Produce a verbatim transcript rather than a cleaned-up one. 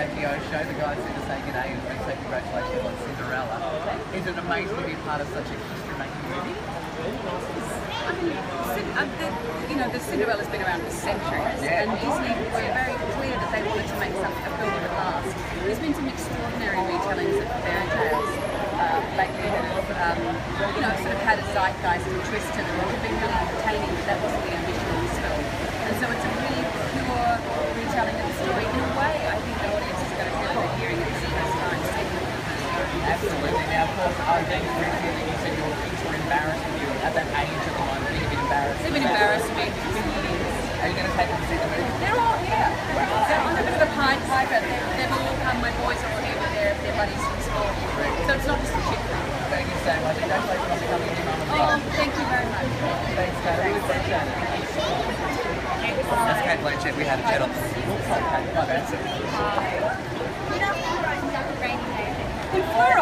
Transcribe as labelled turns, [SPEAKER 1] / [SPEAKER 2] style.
[SPEAKER 1] H B O show. The guys here to say good day and say congratulations on Cinderella. Is it amazing to be part of such a history-making movie?
[SPEAKER 2] I mean, um, the, you know, the Cinderella's been around for centuries,
[SPEAKER 1] yeah.
[SPEAKER 2] and Disney were very clear that they wanted to make some a film that would last. There's been some extraordinary retellings of fairy tales uh, lately that have, um, you know, sort of had a zeitgeist and twist to them, which have been really entertaining, but that wasn't the ambition of this film. And so it's a really pure retelling of the story. In a way, I think the audience is going to feel they're hearing it for the first time, seeing it for the first time.
[SPEAKER 1] Absolutely. Now, of course, I think you said your kids were embarrassed with you at that age at the moment. You've been embarrassed.
[SPEAKER 2] They've been embarrassed me for years.
[SPEAKER 1] Are you going to take them to see the movie?
[SPEAKER 2] They're all here. They're on a bit of a Pied Piper. They've, they've all come, my boys are all here with their, their buddies from school. So it's not just a chick thing.
[SPEAKER 1] Thank you so much. Congratulations on becoming a new mum.
[SPEAKER 2] Oh, thank you very much.
[SPEAKER 1] Thanks, Cate. Really appreciate it. That's Cate Blanchett. We had a chat off.
[SPEAKER 2] Before